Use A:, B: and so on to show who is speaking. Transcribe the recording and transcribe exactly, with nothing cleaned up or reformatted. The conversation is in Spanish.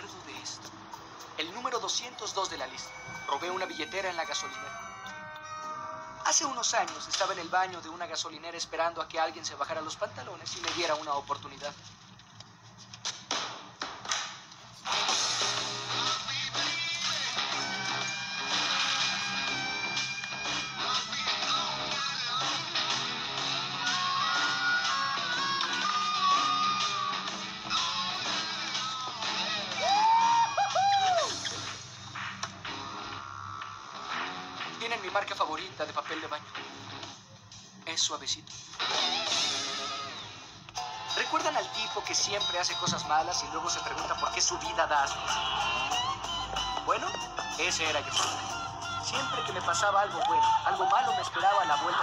A: acuerdo de esto. El número doscientos dos de la lista. Robé una billetera en la gasolinera. Hace unos años estaba en el baño de una gasolinera esperando a que alguien se bajara los pantalones y me diera una oportunidad. Tienen mi marca favorita de papel de baño. Es suavecito. ¿Recuerdan al tipo que siempre hace cosas malas y luego se pregunta por qué su vida da asco? Bueno, ese era yo. Siempre que me pasaba algo bueno, algo malo me esperaba a la vuelta.